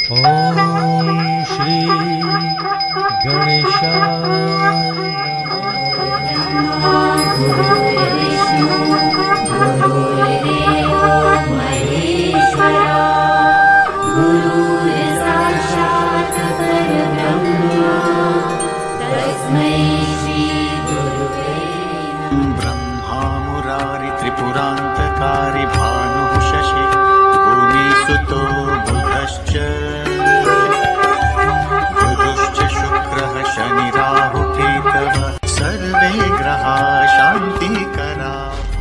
ॐ श्री गणेशाय ब्रह्मा मुरारि त्रिपुरान्तकारी भानुः शशि भूमिसुतो बुधश्च गुरुश्च शुक्रः शनि राहु केतवः सर्वे ग्रहाः शान्तिकरा।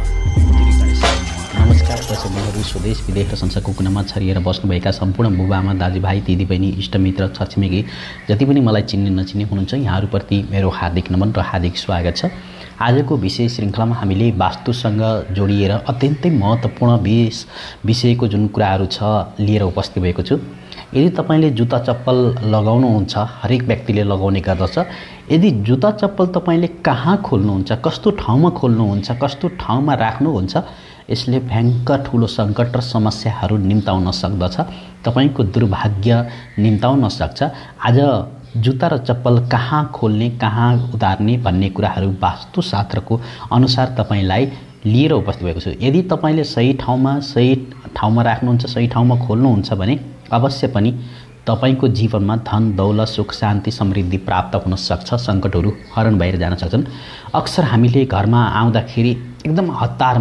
नमस्कार दर्शकहरू, स्वदेश विदेश र संसारको कुनामा छरिएर बस्नुभएका सम्पूर्ण बुबाआमा दाजुभाइ दिदीबहिनी इष्टमित्र छरछिमेकी जति पनि मलाई चिन्ने नचिन्ने हुनुहुन्छ यहाँहरूप्रति मेरो हार्दिक नमन र हार्दिक स्वागत छ। आजको विशेष श्रृङ्खलामा हामीले वास्तुसँग जोडिएर अत्यन्तै महत्त्वपूर्ण विषयको जुन कुराहरू छ लिएर उपस्थित भएको छु। यदि तपाईँले जुत्ता चप्पल लगाउनुहुन्छ, हरेक व्यक्तिले लगाउने गर्दछ। यदि जुत्ता चप्पल तपाईँले कहाँ खोल्नुहुन्छ, कस्तो ठाउँमा खोल्नुहुन्छ, कस्तो ठाउँमा राख्नुहुन्छ, यसले भयङ्कर ठुलो सङ्कट र समस्याहरू निम्ताउन सक्दछ, तपाईँको दुर्भाग्य निम्ताउन सक्छ। आज जुत्ता र चप्पल कहाँ खोल्ने, कहाँ उतार्ने भन्ने कुराहरू वास्तुशास्त्रको अनुसार तपाईँलाई लिएर उपस्थित भएको छु। यदि तपाईँले सही ठाउँमा राख्नुहुन्छ, सही ठाउँमा खोल्नुहुन्छ भने अवश्य पनि तपाईँको जीवनमा धन दौलत सुख शान्ति समृद्धि प्राप्त हुन सक्छ, सङ्कटहरू हरण भएर जान सक्छन्। अक्सर हामीले घरमा आउँदाखेरि एकदम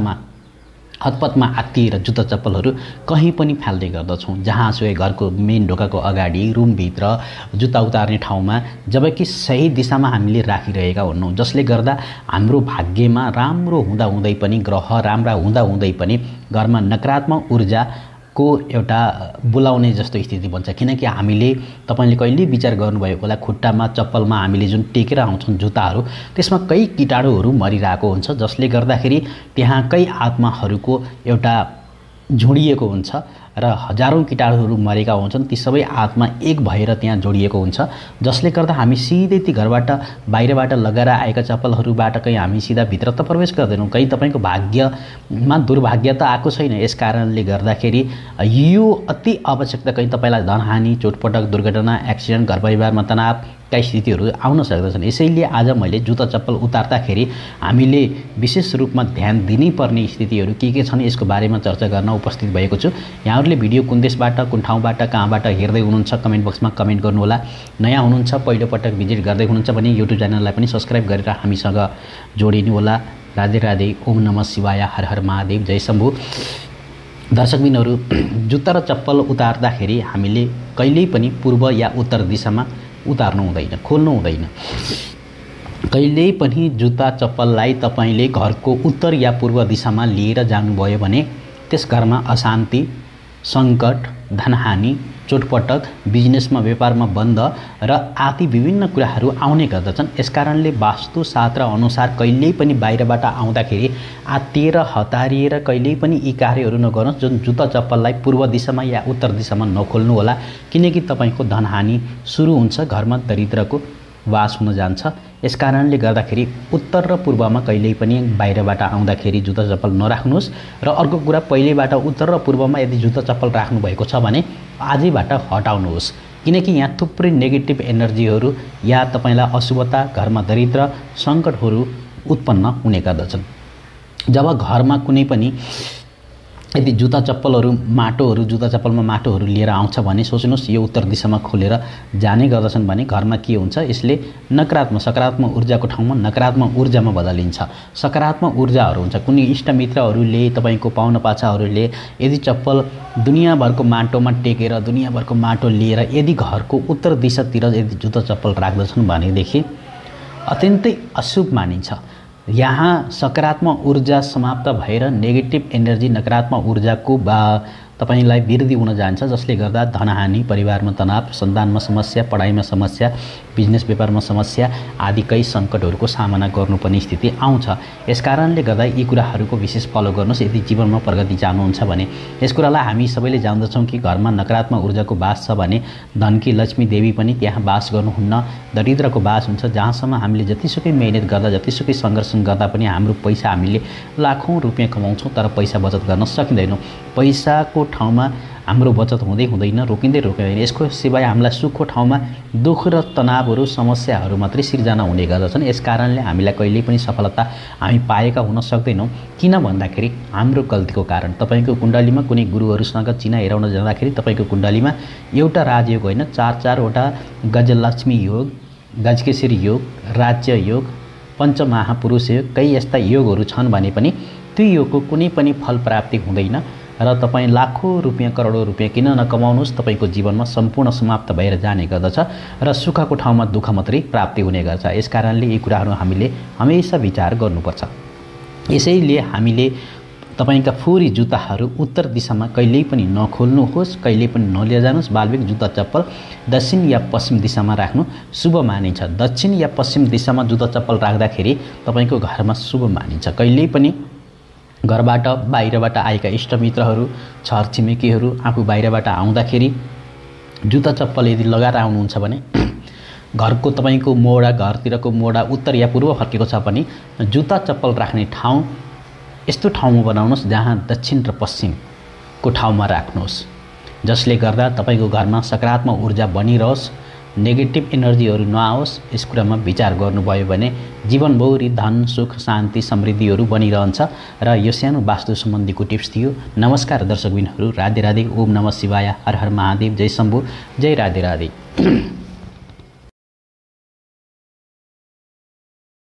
हतपतमा आत्तिएर जुत्ता चप्पलहरू कहीँ पनि फाल्ने गर्दछौँ, जहाँसुकै घरको मेन ढोकाको अगाडि, रुमभित्र, जुत्ता उतार्ने ठाउँमा, जबकि सही दिशामा हामीले राखिरहेका हुन्नौँ, जसले गर्दा हाम्रो भाग्यमा राम्रो हुँदाहुँदै पनि, ग्रह राम्रा हुँदाहुँदै पनि घरमा नकारात्मक ऊर्जाको एउटा बोलाउने जस्तो स्थिति बन्छ। किनकि हामीले, तपाईँले कहिले विचार गर्नुभएको होला, खुट्टामा चप्पलमा हामीले जुन टेकेर आउँछौँ जुत्ताहरू, त्यसमा कई कीटाणुहरू मरिरहेको हुन्छ, जसले गर्दाखेरि त्यहाँ कई आत्माहरूको एउटा जोडिएको हुन्छ र हजारौँ कीटाणुहरू मरेका हुन्छन्। ती सबै आत्मा एक भएर त्यहाँ जोडिएको हुन्छ, जसले गर्दा हामी सिधै ती घरबाट बाहिरबाट लगाएर आएका चप्पलहरूबाट कहीँ हामी सिधा भित्र त प्रवेश गर्दैनौँ। कहीँ तपाईँको भाग्यमा दुर्भाग्य त आएको छैन। यस कारणले गर्दाखेरि यो अति आवश्यकता, कहीँ तपाईँलाई धनहानि, चोटपटक, दुर्घटना, एक्सिडेन्ट, घर परिवारमा तनावका स्थितिहरू आउन सक्दछन्। यसैले आज मैले जुत्ता चप्पल उतार्दाखेरि हामीले विशेष रूपमा ध्यान दिनैपर्ने स्थितिहरू के छन् यसको बारेमा चर्चा गर्न उपस्थित भएको छु। यहाँहरूले भिडियो कुन देशबाट, कुन ठाउँबाट, कहाँबाट हेर्दै हुनुहुन्छ कमेन्ट बक्समा कमेन्ट गर्नुहोला। नयाँ हुनुहुन्छ, पहिलोपटक भिजिट गर्दै हुनुहुन्छ भने युट्युब च्यानललाई पनि सब्सक्राइब गरेर हामीसँग जोडिनु होला। राधे राधे, ओम नमः शिवाय, हर हर महादेव, जय शम्भु। दर्शकबिनहरू, जुत्ता र चप्पल उतार्दाखेरि हामीले कहिल्यै पनि पूर्व या उत्तर दिशामा उतार्नु हुँदैन, खोल्नु हुँदैन। कहिल्यै पनि जुत्ता चप्पललाई तपाईँले घरको उत्तर या पूर्व दिशामा लिएर जानुभयो भने त्यस घरमा अशान्ति, सङ्कट, धनहानि, चोटपटक, बिजनेसमा व्यापारमा बन्द र आदि विभिन्न कुराहरू आउने गर्दछन्। यसकारणले वास्तुशास्त्र अनुसार कहिल्यै पनि बाहिरबाट आउँदाखेरि आत्तिएर हतारिएर कहिल्यै पनि यी कार्यहरू नगर्नुहोस्। जुन जुत्ता चप्पललाई पूर्व दिशामा या उत्तर दिशामा नखोल्नु होला, किनकि तपाईँको धनहानि सुरु हुन्छ, घरमा दरिद्रको वास हुन जान्छ। यसकारणले गर्दाखेरि उत्तर र पूर्वमा कहिल्यै पनि बाहिरबाट आउँदाखेरि जुत्ता चप्पल नराख्नुहोस्। र अर्को कुरा, पहिलेबाट उत्तर र पूर्वमा यदि जुत्ता चप्पल राख्नुभएको छ भने आजैबाट हटाउनुहोस्, किनकि यहाँ थुप्रै नेगेटिभ एनर्जीहरू या तपाईँलाई अशुभता, घरमा दरिद्र, सङ्कटहरू उत्पन्न हुने गर्दछन्। जब घरमा कुनै पनि यदि जुत्ता चप्पलमा माटोहरू लिएर आउँछ भने सोच्नुहोस्, यो उत्तर दिशामा खोलेर जाने गर्दछन् भने घरमा के हुन्छ, यसले सकारात्मक ऊर्जाको ठाउँमा नकारात्मक ऊर्जामा बदलिन्छ। सकारात्मक ऊर्जाहरू हुन्छ। कुनै इष्टमित्रहरूले, तपाईँको पाहुनापाछाहरूले यदि चप्पल दुनियाँभरको माटोमा टेकेर, दुनियाँभरको माटो लिएर यदि घरको उत्तर दिशातिर यदि जुत्ता चप्पल राख्दछन् भनेदेखि अत्यन्तै अशुभ मानिन्छ। यहाँ सकारात्मक ऊर्जा समाप्त भएर नेगेटिभ एनर्जी, नकारात्मक ऊर्जाको तपाईलाई वृद्धि हुन जान्छ, जसले गर्दा धनहानि, परिवारमा तनाव, सन्तानमा समस्या, पढाइमा समस्या, बिजनेस व्यापारमा समस्या आदि कई सङ्कटहरूको सामना गर्नुपर्ने स्थिति आउँछ। यसकारणले गर्दा यी कुराहरूको विशेष फलो गर्नुहोस् यदि जीवनमा प्रगति चाहनुहुन्छ भने। यस कुरालाई हामी सबैले जान्दछौँ कि घरमा नकारात्मक ऊर्जाको बास छ भने धनकी लक्ष्मी देवी पनि त्यहाँ बास गर्नुहुन्न, दरिद्रको बास हुन्छ। जहाँसम्म हामीले जतिसुकै मेहनत गर्दा, जतिसुकै सङ्घर्ष गर्दा पनि हाम्रो पैसा हामीले लाखौँ रुपियाँ कमाउँछौँ तर पैसा बचत गर्न सकिँदैनौँ। पैसाको ठाउँमा हाम्रो बचत हुँदै हुँदैन, रोकिँदै रोकिँदैन। यसको सिवाय हामीलाई सुखको ठाउँमा दुःख र तनावहरू समस्याहरू मात्रै सिर्जना हुने गर्दछन्। यस कारणले हामीलाई कहिल्यै पनि सफलता हामी पाएका हुन सक्दैनौँ। किन भन्दाखेरि हाम्रो गल्तीको कारण। तपाईँको कुण्डलीमा कुनै गुरुहरूसँग चिना हेराउन जाँदाखेरि तपाईँको कुण्डलीमा एउटा राजयोग होइन 4-4वटा गजलक्ष्मी योग, गजकेसरी योग, राज्य योग, पञ्चमहापुरुष योग, कई यस्ता योगहरू छन् भने पनि त्यो योगको कुनै पनि फल प्राप्ति हुँदैन र तपाईँ लाखौँ रुपियाँ करोडौँ रुपियाँ किन नकमाउनुहोस्, तपाईँको जीवनमा सम्पूर्ण समाप्त भएर जाने गर्दछ र सुखको ठाउँमा दुःख मात्रै प्राप्ति हुने गर्छ। यस कारणले यी कुराहरू हामीले हमेसा विचार गर्नुपर्छ। यसैले हामीले तपाईंका फोहोरी जुत्ताहरू उत्तर दिशामा कहिल्यै पनि नखोल्नुहोस्, कहिल्यै पनि नलिजानुहोस्। बालविक जुत्ता चप्पल दक्षिण या पश्चिम दिशामा राख्नु शुभ मानिन्छ। दक्षिण या पश्चिम दिशामा जुत्ता चप्पल राख्दाखेरि तपाईंको घरमा शुभ मानिन्छ। कहिल्यै पनि घरबाट बाहिरबाट आएका इष्टमित्रहरू, छरछिमेकीहरू आफू बाहिरबाट आउँदाखेरि जुत्ता चप्पल यदि लगाएर आउनुहुन्छ भने घरको तपाईंको मोडा, घरतिरको मोडा उत्तर या पूर्व फर्केको छ भने जुत्ता चप्पल राख्ने ठाउँ यस्तो ठाउँमा बनाउनुहोस् जहाँ दक्षिण र पश्चिमको ठाउँमा राख्नुहोस्, जसले गर्दा तपाईको घरमा सकारात्मक ऊर्जा बनिरहोस्, नेगेटिभ एनर्जीहरू नआओस्। यस कुरामा विचार गर्नुभयो भने जीवनभरि धन, सुख, शान्ति, समृद्धिहरू बनिरहन्छ। र यो सानो वास्तु सम्बन्धीको टिप्स थियो। नमस्कार दर्शकबिनहरू, राधे राधे, ओम नमः शिवाय, हर हर महादेव, जय शम्भु, जय राधे राधे।